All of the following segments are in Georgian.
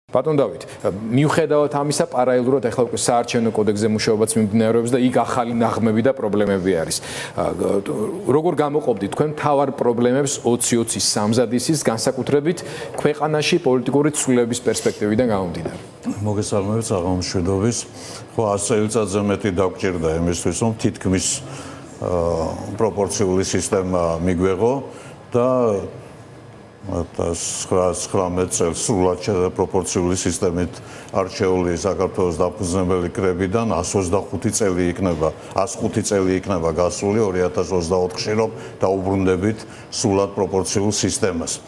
Ბატონ დავით, მიუხედავად ამისა, პარალელურად ახლა უკვე საარჩევნო კოდექსზე მუშაობაც მიმდინარეობს და იქ ახალი ნაღმები და პრობლემები არის. როგორ გამოყოფდით თქვენ მთავარ პრობლემებს 2020-ის სამზადისის განსაკუთრებით ქვეყანაში პოლიტიკური ცვლილების პერსპექტივიდან გამომდინარე? მოგესალმებით, საღამომშვიდობის. ხო, 100 წელიწადზე მეტი დაგვჭირდა იმისთვის, რომ თითქმის პროპორციული სისტემა მიგვეღო და 1919 წელს სრულად პროპორციული სისტემით არჩეული საქართველოს დაფუძნებელი კრებიდან 125 წელი იქნება, 105 წელი იქნება გასული 2024-ში, რომ დაუბრუნდებით სრულად პროპორციულ სისტემას.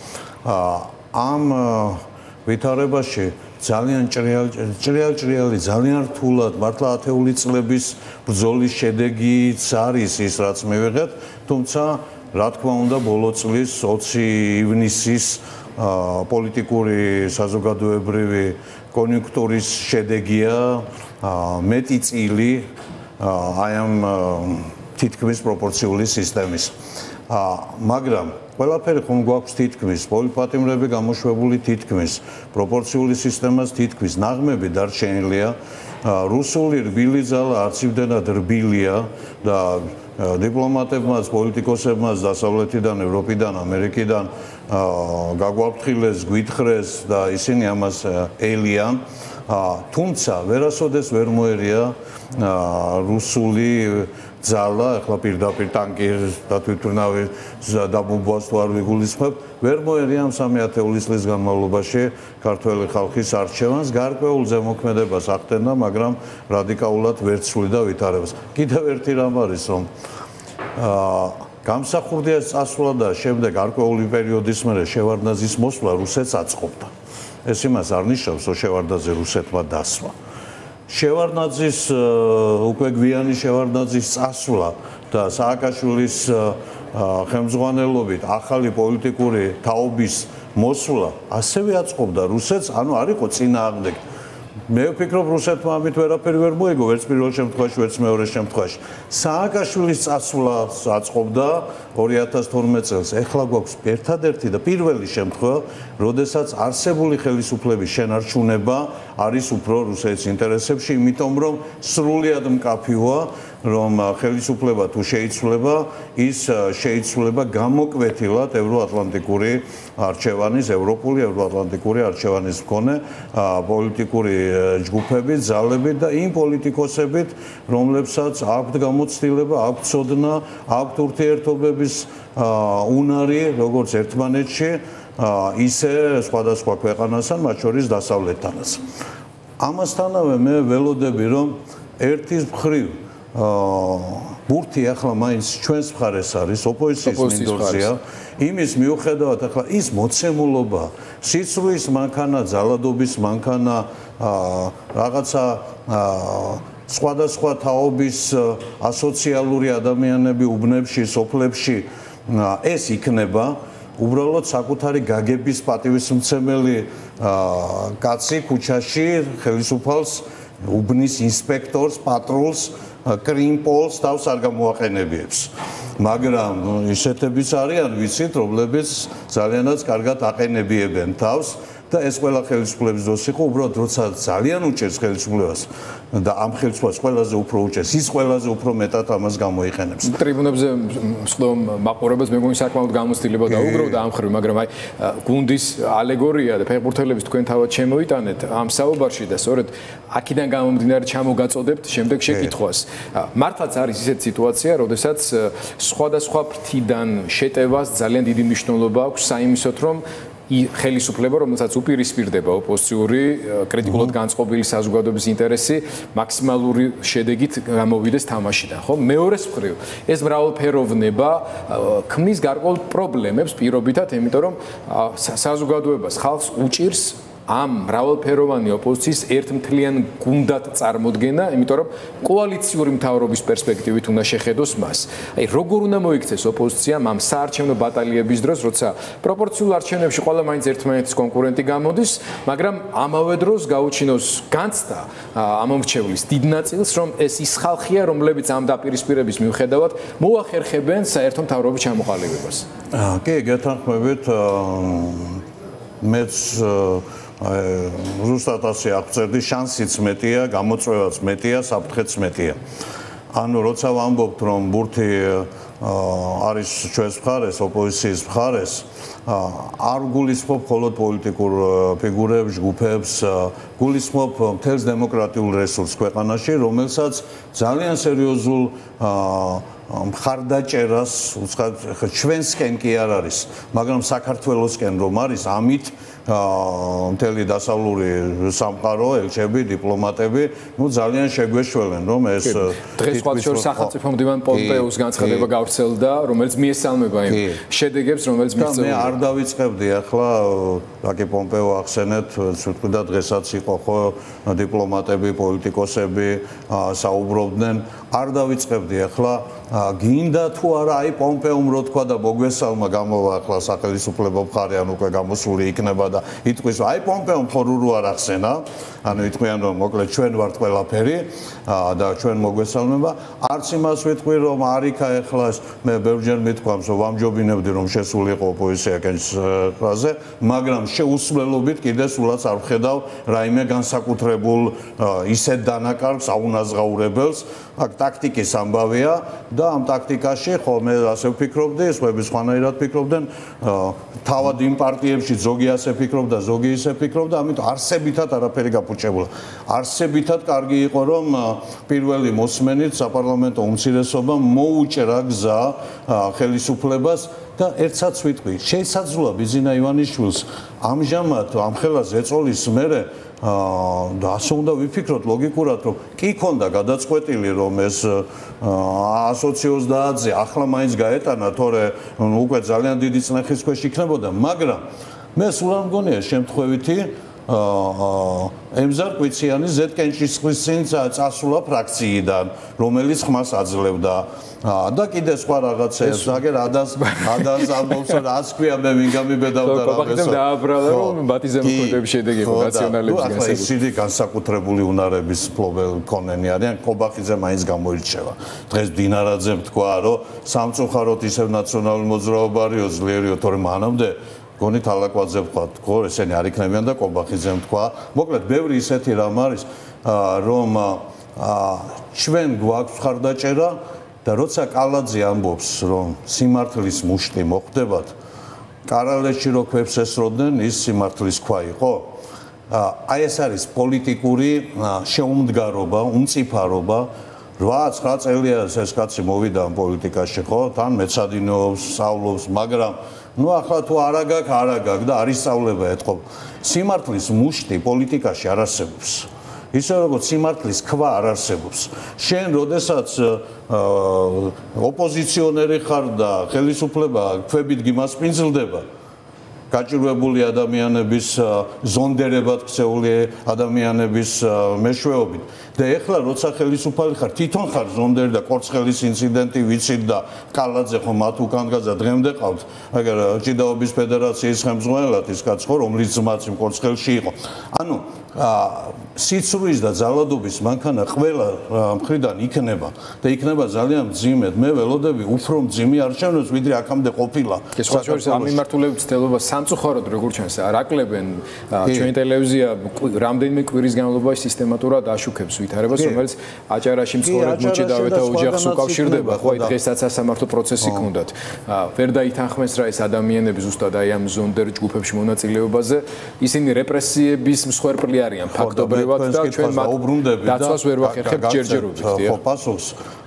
ამ ვითარებაში ძალიან ჭრიალი, ძალიან რთულად მართლა ათეული წლების ბრძოლის შედეგიც არის ის, რაც მივიღეთ, თუმცა რა თქმა უნდა, ბოლო წლის 20 ივნისის პოლიტიკური საზოგადოებრივი კონიუნქტურის შედეგია მეტი წილი აი ამ თითქმის პროპორციული სისტემის. მაგრამ ყველაფერი ხომ გვაქვს თითქმის, პოლიტპატიმრები გამოშვებული თითქმის, პროპორციული სისტემას თითქმის, ნაღმები დარჩენილია, რუსული რბილი ძალა არც იმდენად რბილია და დიპლომატებმაც, პოლიტიკოსებმაც დასავლეთიდან, ევროპიდან, ამერიკიდან გაგვაფრთხილეს, გვითხრეს და ისინი ამას ელიან. თუმცა ვერასოდეს ვერ მოერია რუსული ძალა, ახლა პირდაპირ ტანკი და თვითმფრინავი დაბომბვას თუ არ ვიგულისხმებთ, ვერ მოერია ამ 3 წლის განმავლობაში ქართველი ხალხის არჩევანს, გარკვეულ ზემოქმედებას ახდენდა, მაგრამ რადიკალურად ვერ ცვლიდა ვითარებას. კიდევ ერთი რამ არის, რომ გამსახურდიას წასვლა და შემდეგ გარკვეული პერიოდის მერე შევარდნაძის მოსვლა რუსეთს აწყობდა. ეს იმას არ ნიშნავს, რომ შევარდნაძე რუსეთმა დასვა. შევარდნაძის უკვე გვიანი შევარდნაძის წასვლა და სააკაშვილის ხელმძღვანელობით ახალი პოლიტიკური თაობის მოსვლა ასევე აწყობდა რუსეთს, ანუ არ იყო წინააღმდეგი. მე ვფიქრობ, რუსეთმა ამით ვერაფერი ვერ მოიგო, ვერც პირველ შემთხვევაში, ვერც მეორე შემთხვევაში. სააკაშვილის წასვლა აწყობდა 2012 წელს. ეხლა გვაქვს ერთადერთი და პირველი შემთხვევა, როდესაც არსებული ხელისუფლების შენარჩუნება არის უფრო რუსეთის ინტერესებში, იმიტომ რომ სრულიად მკაფიოა, რომ ხელისუფლება თუ შეიცვლება, ის შეიცვლება გამოკვეთილად ევროატლანტიკური არჩევანის, ევროპული ევროატლანტიკური არჩევანის მქონე პოლიტიკური ჯგუფებით, ძალებით და იმ პოლიტიკოსებით, რომლებსაც აქვთ გამოცდილება, აქვთ ცოდნა, აქვთ ურთიერთობების უნარი, როგორც ერთმანეთში, ისე სხვადასხვა ქვეყანასთან, მათ შორის დასავლეთთანაც. ამასთანავე მე ველოდები, რომ ერთის მხრივ ბურთი ახლა მაინც ჩვენს მხარეს არის, ოპოზიციის მინდორზეა, იმის მიუხედავად ახლა ის მოცემულობა, სიცრუის მანქანა, ძალადობის მანქანა, რაღაცა სხვადასხვა თაობის ასოციალური ადამიანები უბნებში, სოფლებში ეს იქნება უბრალოდ საკუთარი გაგების პატივისმცემელი კაცი ქუჩაში ხელისუფალს უბნის ინსპექტორს, პატრულს, კრიმპოლს თავს არ გამოაყენებიებს. მაგრამ ისეთებიც არიან, ვიცით, რომლებიც ძალიანაც კარგად აყენებიებენ თავს და ეს ყველა ხელისუფლების დროს იყო, უბრალოდ როცა ძალიან უჭერს ხელისუფლებას და ამ ხელისუფლებას ყველაზე უფრო უჭერს, ის ყველაზე უფრო მეტად ამას გამოიყენებს. ტრიბუნებზე მსხვილ მაყურებელს მეგონი საკმაოდ გამოცდილება დაუგროვდა ამ ხრივ, მაგრამ აი გუნდის ალეგორია და ფეხბურთელების თქვენ თავად შემოიტანეთ ამ საუბარში და სწორედ აქედან გამომდინარე ჩამოგაწოდებთ შემდეგ შეკითხვას. მართლაც არის ისეთი სიტუაცია, როდესაც სხვადასხვა ფრთიდან შეტევას ძალიან დიდი მნიშვნელობა აქვს საიმისოთ, რომ ხელისუფლება, რომელსაც უპირისპირდება ოპოზიციური, კრიტიკულად განწყობილი საზოგადოების ინტერესი, მაქსიმალური შედეგით გამოვიდეს თამაშიდან, ხო? მეორეს მხრივ, ეს მრავალფეროვნება ქმნის გარკვეულ პრობლემებს პირობითად, იმიტომ რომ საზოგადოებას ხალხს უჭირს ამ მრავალფეროვანი ოპოზიციის ერთმთლიან გუნდად წარმოდგენა, იმიტომ რომ კოალიციური მთავრობის პერსპექტივით უნდა შეხედოს მას. აი, როგორ უნდა მოიქცეს ოპოზიციამ ამ საარჩევნო ბატალიების დროს, როცა პროპორციულ არჩევნებში ყველა მაინც ერთმანეთის კონკურენტი გამოდის, მაგრამ ამავე დროს გაუჩინოს განცდა ამომრჩევლის დიდ ნაწილს, რომ ეს ის ხალხია, რომლებიც ამ დაპირისპირების მიუხედავად მოახერხებენ საერთო მთავრობის ჩამოყალიბებას. კი, გეთანხმებით, მეც ზუსტად ასე აღწერდი, შანსიც მეტია, გამოწვევაც მეტია, საფრთხეც მეტია. ანუ როცა ვამბობთ, რომ ბურთი არის ჩვენს მხარეს, ოპოზიციის მხარეს, არ გულისხმობ მხოლოდ პოლიტიკურ ფიგურებს, ჯგუფებს, გულისხმობ მთელს დემოკრატიულ რესურსს ქვეყანაში, რომელსაც ძალიან სერიოზულ მხარდაჭერას უცხად ჩვენსკენ კი არ არის, მაგრამ საქართველოსკენ რომ არის, ამით მთელი დასავლური სამყარო, ელჩები, დიპლომატები, ძალიან შეგვეშველენ, რომ ეს დღეს ყოველშორის სახელმწიფო მდივან პომპეუს განცხადება გავრცელდა, რომელიც მიესალმება იმ შედეგებს, რომელიც მიღწეულია. მე არ დავიწყებდი ახლა, რაკი პომპეო ახსენეთ, ვთქვი და დღესაც იყო ხო დიპლომატები, პოლიტიკოსები საუბრობდნენ, არ დავიწყებდი ახლა გინდა თუ არა აი პომპეომ რო თქვა და მოგვესალმა გამოვა ახლა სახელმწიფო მხარე ან უკვე გამოსული იქნება და იტყვის აი პომპეომ ხორურუ არ ახსენა ანუ იტყვიან რომ მოკლედ ჩვენ ვართ ყველაფერი და ჩვენ მოგვესალმება არც იმას ვიტყვი რომ არიქა ახლა მე ბევრჯერ მithქვამს რომ ვამჯობინებდი რომ შესულიყო ოპოზიცია კენჭს ხაზე მაგრამ შეუსვლელობით კიდე სულაც არ ვხედავ რაიმე განსაკუთრებულ ისეთ დანაკარგს აუნაზღაურებელს აქ ტაქტიკის ამბავია და ამ ტაქტიკაში ხო მე ასე ვფიქრობდი, სხვები სხვანაირად ფიქრობდნენ, თავად იმ პარტიებში ზოგი ასე ფიქრობდა, ზოგი ისე ფიქრობდა, ამიტომ არსებითად არაფერი გაფუჭებულა. არსებითად კარგი იყო რომ პირველი მოსმენით საპარლამენტო უმცირესობამ მოუჭრა გზა ხელისუფლებას და ერთსაც ვიტყვი, შესაძლოა ბიზინა ივანიშვილს ამჟამად ამ ხელას ეწოლის მერე და ასე უნდა ვიფიქროთ ლოგიკურად რომ კი ქონდა გადაწყვეტილი რომ ეს 120-ზე ახლა მაინც გაეტანა თორე უკვე ძალიან დიდი წნეხის ქვეშ იქნებოდა მაგრამ მე სულ არ მგონია შემთხვევითი ემზარ კვიციანის ზეთკენჭისყრის წინ წასულა ფრაქციიდან რომელიც ხმას აძლევდა და კიდე სხვა რაღაცებს აგერ ადას ამბობს რომ რაც ქვია მე ვინ გამიბედავდა რაღაცა კობახიძემ დააბრალა რომ ბატიზემოქმედების შედეგი იყო ნაციონალების განსაკუთრებული ახლა ისინი განსაკუთრებული უნარების ფლობელ კონენი არიან კობახიძე მაინც გამოირჩევა დღეს დინარაძემ თქვა რომ სამწუხაროდ ისევ ნაციონალური მოძრაობა არისო ძლიერიო თორე მანამდე გონით ალაკვაძე ვთქვა, ხო, ესენი არ იქნებიან და კობახიძემ თქვა. მოკლედ, ბევრი ისეთი რამ არის, რომ ჩვენ გვაქვს ხარდაჭერა და როცა კალაძე ამბობს, რომ სიმართლის მუშტი მოხდებათ, კარალეთში რო ქვებს ესროდნენ, ის სიმართლის ქვა იყო. აი ეს არის პოლიტიკური შეუმდგარობა, უმწიფარობა. 8-9 წელია ეს კაცი მოვიდა პოლიტიკაში, ხო? თან მეცადინეობს, სწავლობს, მაგრამ ну ახლა თუ არა გაქვს და არის სწავლება ეთყობ. სიმართლის მუშტი პოლიტიკაში არ არსებობს. ისე როგორც სიმართლის ქვა არ არსებობს. შენ როდესაც ოპოზიციონერი ხარ და ხელისუფლება ქვებით გიმასპინძლდება გაჭირვებული ადამიანების ზონდერებად ქცეული ადამიანების მეშვეობით და ეხლა როცა ხელისუფალი ხარ თვითონ ხარ ზონდერი და კორცხელის ინციდენტი ვიცით და კალაძე ხო მათ უკანგაძა დღემდე ყავთ აგერ ჭიდაობის ფედერაციის ხელმძღვანელად ის კაც ხო რომლის ძმაც იმ კორცხელში იყო ანუ სიცრუის და ძალადობის მანქანა ყველა მხრიდან იქნება და იქნება ძალიან მძიმედ მე ველოდები უფრო მძიმე არჩევნებს ვიდრე აქამდე ყოფილა ეს სხვა შორის ამ მიმართულებით ცდილობა სამწუხაროდ როგორ ჩანს არაკლებენ ჩვენი ტელევიზია რამდენიმე კვირის განმავლობაში სისტემატურად აშუქებს ვითარებას რომელიც აჭარაში მცხოვრებ მოჭიდავეთა ოჯახს უკავშირდება ხო აი დღესაც სასამართლო პროცესი ქონდათ ვერ დაითანხმეს რა ეს ადამიანები ზუსტად აი ამ ზონდერ ჯგუფებში მონაწილეობაზე ისინი რეპრესიების მსხვერპლი არიან ფაქტობრივად და ჩვენ მათ დაცვას ვერ ვახერხებთ ჯერჯერობით ხო პასუხს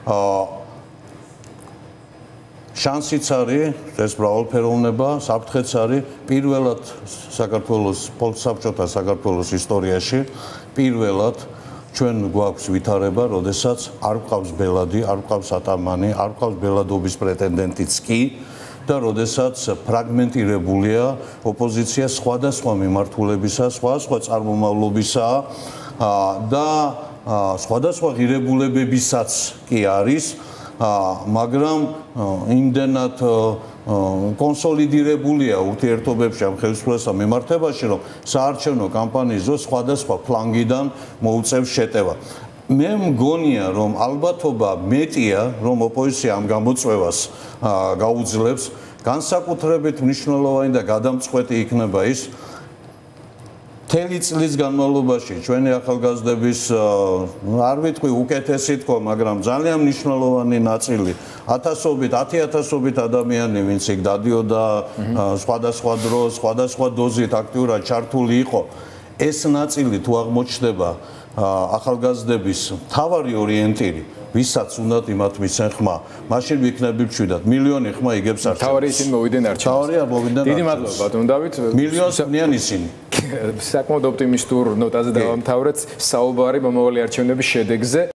შანსიც არის ეს მრავალფეროვნება საფრთხეც არის პირველად საქართველოს პოლსაბჭოთა საქართველოს ისტორიაში პირველად ჩვენ გვაქვს ვითარება, როდესაც არ გვყავს ბელადი, არ გვყავს ატამანი, არ გვყავს ბელადობის პრეტენდენტიც კი და როდესაც ფრაგმენტირებულია ოპოზიცია სხვადასხვა მიმართულებისა, სხვა წარმომავლობისა და სხვადასხვა ღირებულებებისაც კი არის, მაგრამ იმდენად კონსოლიდირებულია ურთიერთობებში ამ ხელისუფლებასთან მიმართებაში, რომ საარჩევნო კამპანიის დროს სხვადასხვა ფლანგიდან მოუწევს შეტევა. მე მგონია, რომ ალბათობა მეტია, რომ ოპოზიცია ამ გამოწვევას გაუძლებს, განსაკუთრებით მნიშვნელოვანი და გადამწყვეტი იქნება ის მთელი წლის განმავლობაში ჩვენი ახალგაზრდების არ ვიტყვი უკეთესი თქო, მაგრამ ძალიან მნიშვნელოვანი ნაწილი ათასობით, 10,000-ობით ადამიანი, ვინც იქ დადიოდა სხვადასხვა დროს, სხვადასხვა დოზით აქტიურად ჩართული იყო, ეს ნაწილი თუ აღმოჩნდება ახალგაზრდების მთავარი ორიენტირი, ვისაც უნდათ იმათ მისცენ ხმა, მაშინ ვიქნები მშვიდად. მილიონი ხმა იგებს არჩევანს. მთავარი ისინი მოვიდნენ არჩევანს. მთავარია მოვიდნენ არჩევანს. დიდი მადლობა ბატონ დავით. მილიონს ვნიან ისინი. საკმაოდ ოპტიმისტურ ნოტაზე დავამთავრეთ საუბარი მომავალი არჩევნების შედეგზე.